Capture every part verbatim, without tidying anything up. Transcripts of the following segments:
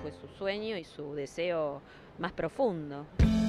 fue su sueño y su deseo más profundo.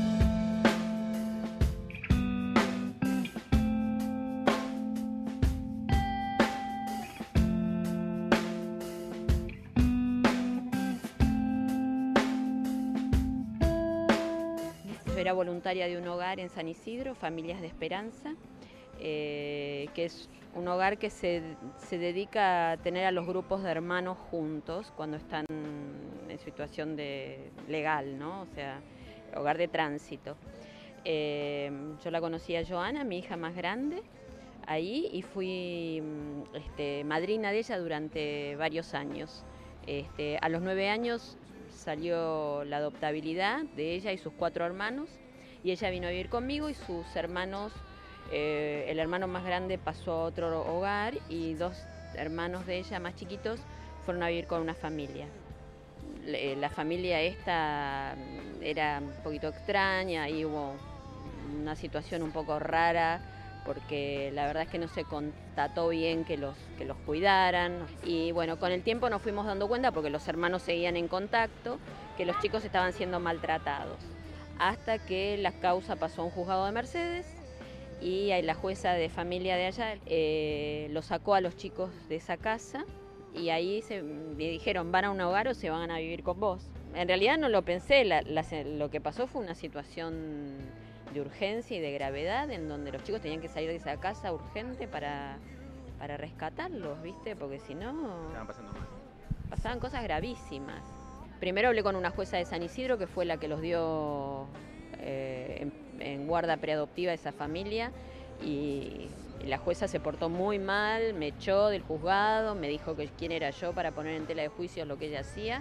Yo era voluntaria de un hogar en San Isidro, Familias de Esperanza, eh, que es un hogar que se, se dedica a tener a los grupos de hermanos juntos cuando están en situación de legal, ¿no? O sea, hogar de tránsito. Eh, yo la conocí a Joana, mi hija más grande, ahí, y fui este, madrina de ella durante varios años. Este, a los nueve años salió la adoptabilidad de ella y sus cuatro hermanos, y ella vino a vivir conmigo y sus hermanos, eh, el hermano más grande pasó a otro hogar y dos hermanos de ella más chiquitos fueron a vivir con una familia. La familia esta era un poquito extraña y hubo una situación un poco rara porque la verdad es que no se constató bien que los, que los cuidaran. Y bueno, con el tiempo nos fuimos dando cuenta, porque los hermanos seguían en contacto, que los chicos estaban siendo maltratados. Hasta que la causa pasó a un juzgado de Mercedes y la jueza de familia de allá eh, lo sacó a los chicos de esa casa y ahí se, le dijeron, ¿van a un hogar o se van a vivir con vos? En realidad no lo pensé, la, la, lo que pasó fue una situación de urgencia y de gravedad, en donde los chicos tenían que salir de esa casa urgente para, para rescatarlos, ¿viste? Porque si no... Estaban pasando mal. Pasaban cosas gravísimas. Primero hablé con una jueza de San Isidro, que fue la que los dio eh, en, en guarda preadoptiva a esa familia, y la jueza se portó muy mal, me echó del juzgado, me dijo que quién era yo para poner en tela de juicio lo que ella hacía.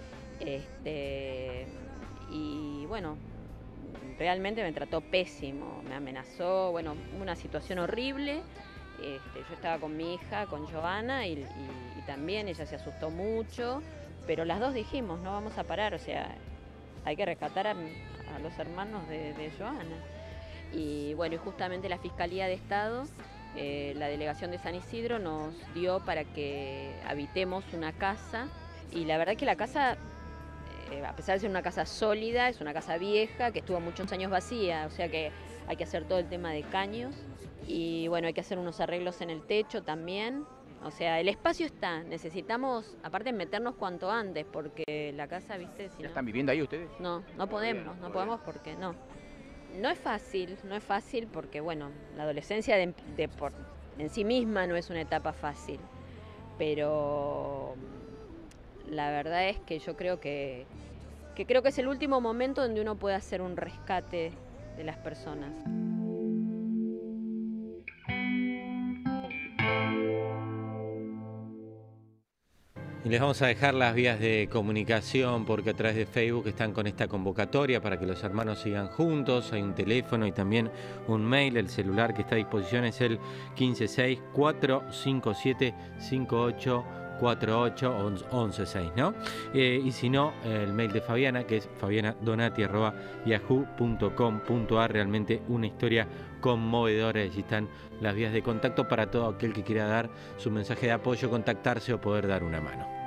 Este, y bueno, realmente me trató pésimo, me amenazó, bueno, una situación horrible. Este, yo estaba con mi hija, con Joana, y, y, y también ella se asustó mucho, pero las dos dijimos, no vamos a parar, o sea, hay que rescatar a, a los hermanos de, de Joana. Y bueno, y justamente la Fiscalía de Estado, eh, la Delegación de San Isidro, nos dio para que habitemos una casa, y la verdad que la casa, eh, a pesar de ser una casa sólida, es una casa vieja, que estuvo muchos años vacía, o sea que hay que hacer todo el tema de caños, y bueno, hay que hacer unos arreglos en el techo también. O sea, el espacio está, necesitamos, aparte, meternos cuanto antes, porque la casa, ¿viste? Si ¿Ya no, están viviendo ahí ustedes? No, no podemos, no podemos porque no. No es fácil, no es fácil porque, bueno, la adolescencia de, de por, en sí misma no es una etapa fácil, pero la verdad es que yo creo que, que creo que es el último momento donde uno puede hacer un rescate de las personas. Y les vamos a dejar las vías de comunicación, porque a través de Facebook están con esta convocatoria para que los hermanos sigan juntos. Hay un teléfono y también un mail. El celular que está a disposición es el uno cinco seis, cuatro cinco siete, cinco ocho cuatro ocho once seis, ¿no? Eh, y si no, el mail de Fabiana, que es fabiana donati arroba yahoo punto com punto ar. Realmente una historia conmovedora. Allí están las vías de contacto para todo aquel que quiera dar su mensaje de apoyo, contactarse o poder dar una mano.